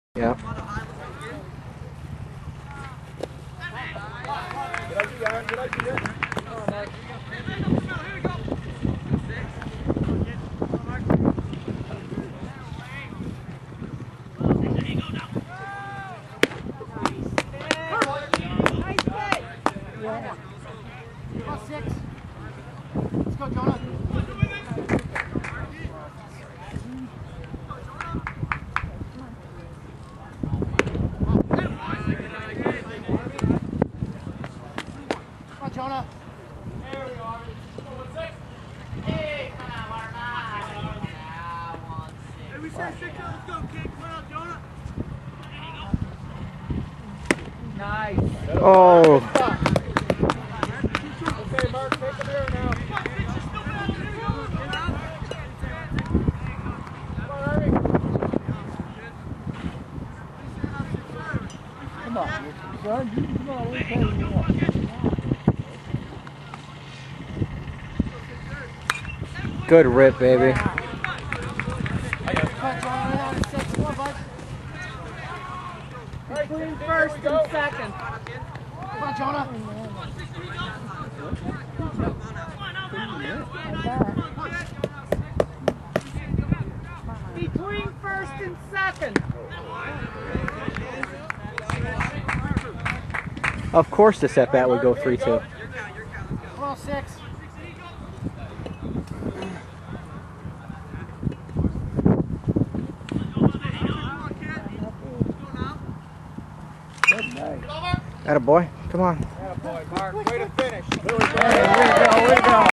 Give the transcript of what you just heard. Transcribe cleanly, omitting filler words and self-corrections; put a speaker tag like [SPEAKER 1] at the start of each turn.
[SPEAKER 1] Yeah.
[SPEAKER 2] Six. Let's go, Jonah. Come on, Jonah. There we are. Hey, come on, Mark. Hey, we said 6. Let's go, kid. Come on, Jonah. Nice.
[SPEAKER 1] Oh.
[SPEAKER 2] Okay, Mark, take the mirror now. Come on, son. Come on, we're playing you up.
[SPEAKER 1] Good rip, baby.
[SPEAKER 2] Between first and second. Come on, Jonah. Between first and second.
[SPEAKER 1] Of course this at-bat would go 3-2.
[SPEAKER 2] Come on, 6.
[SPEAKER 1] Attaboy, come on.
[SPEAKER 2] Attaboy, Mark. Way to finish.
[SPEAKER 1] Way to go, way to go.